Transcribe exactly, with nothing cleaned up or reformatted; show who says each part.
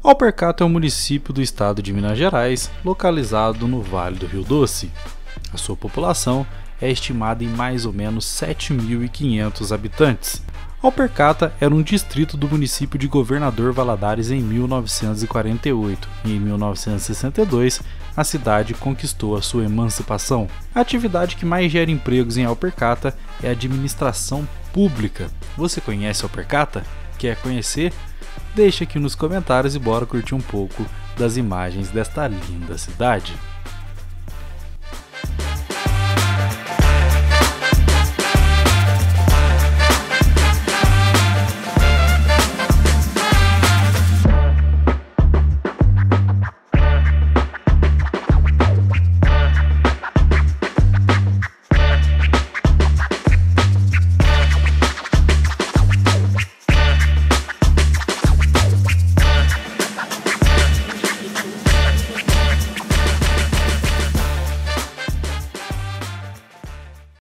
Speaker 1: Alpercata é um município do estado de Minas Gerais, localizado no Vale do Rio Doce. A sua população é estimada em mais ou menos sete mil e quinhentos habitantes. Alpercata era um distrito do município de Governador Valadares em mil novecentos e quarenta e oito e em mil novecentos e sessenta e dois a cidade conquistou a sua emancipação. A atividade que mais gera empregos em Alpercata é a administração pública. Você conhece Alpercata? Quer conhecer? Deixe aqui nos comentários e bora curtir um pouco das imagens desta linda cidade.